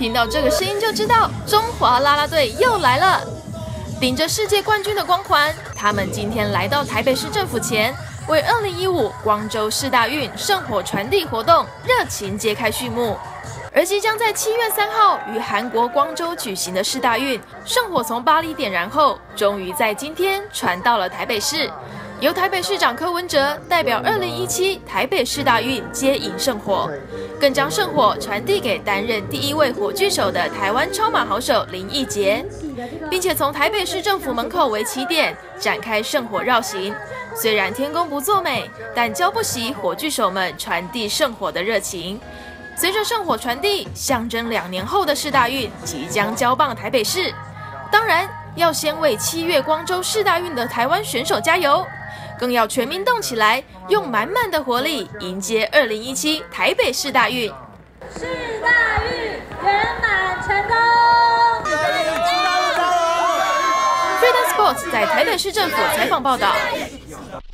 听到这个声音就知道中华啦啦队又来了。顶着世界冠军的光环，他们今天来到台北市政府前，为2015光州世大运圣火传递活动热情揭开序幕。而即将在7月3号于韩国光州举行的世大运，圣火从巴黎点燃后，终于在今天传到了台北市。由台北市长柯文哲代表2017台北市大运接引圣火，更将圣火传递给担任第1位火炬手的台湾超马好手林义杰，并且从台北市政府门口为起点展开圣火绕行。虽然天公不作美，但教不熄火炬手们传递圣火的热情。随着圣火传递，象征2年后的世大运即将交棒台北市。当然，要先为7月光州世大运的台湾选手加油，更要全民动起来，用满满的活力迎接2017台北市大运。 世大运圆满成功 ！Freedom Sports 在台北市政府采访报道。